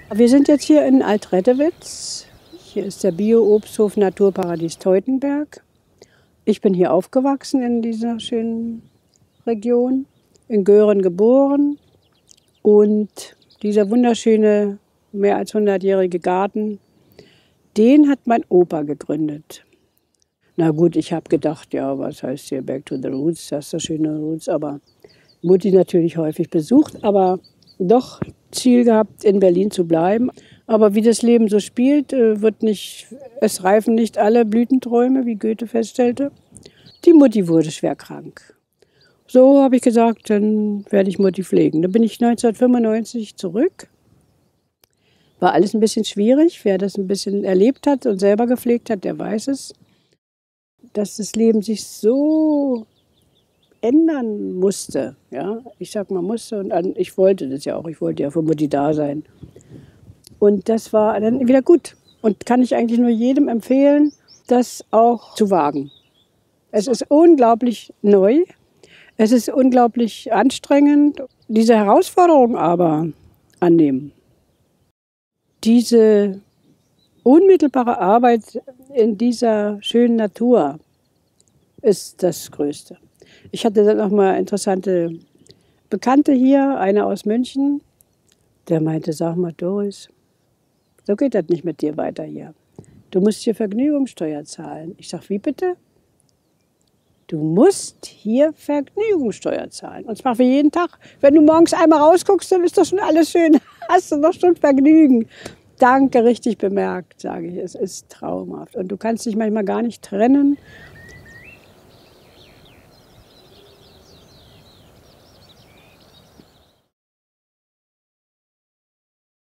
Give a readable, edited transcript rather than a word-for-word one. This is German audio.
Wir sind jetzt hier in Alt-Rettewitz. Hier ist der Bio-Obsthof Naturparadies Teutenberg. Ich bin hier aufgewachsen in dieser schönen Region, in Göhren geboren. Und dieser wunderschöne, mehr als 100-jährige Garten, den hat mein Opa gegründet. Na gut, ich habe gedacht, ja, was heißt hier Back to the Roots, das ist so schöne Roots, aber Mutti natürlich häufig besucht, aber doch Ziel gehabt, in Berlin zu bleiben. Aber wie das Leben so spielt, es reifen nicht alle Blütenträume, wie Goethe feststellte. Die Mutti wurde schwer krank. So habe ich gesagt, dann werde ich Mutti pflegen. Da bin ich 1995 zurück. War alles ein bisschen schwierig. Wer das ein bisschen erlebt hat und selber gepflegt hat, der weiß es. Dass das Leben sich so ändern musste. Ja? Ich sag mal musste und ich wollte das ja auch. Ich wollte ja für Mutti da sein. Und das war dann wieder gut. Und kann ich eigentlich nur jedem empfehlen, das auch zu wagen. Es ist unglaublich neu. Es ist unglaublich anstrengend. Diese Herausforderung aber annehmen. Diese unmittelbare Arbeit in dieser schönen Natur ist das Größte. Ich hatte dann noch mal interessante Bekannte hier, einer aus München, der meinte, sag mal Doris, so geht das nicht mit dir weiter hier. Du musst hier Vergnügungssteuer zahlen. Ich sag, wie bitte? Du musst hier Vergnügungssteuer zahlen. Und zwar für jeden Tag. Wenn du morgens einmal rausguckst, dann ist doch schon alles schön. Hast du doch schon Vergnügen. Danke, richtig bemerkt, sage ich. Es ist traumhaft. Und du kannst dich manchmal gar nicht trennen